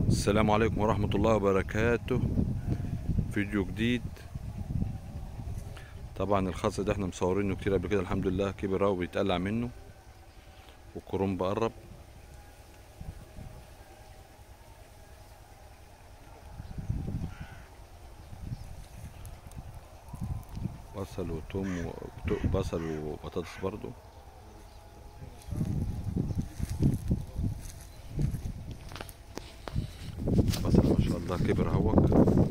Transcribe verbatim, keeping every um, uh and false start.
السلام عليكم ورحمة الله وبركاته. فيديو جديد. طبعا الخاص ده احنا مصورينه كتير قبل كده، الحمد لله كبر اهو بيتقلع منه والكرنب قرب. بصل وتوم وبصل وبطاطس برضو. بصل ما شاء الله كبر اهوك.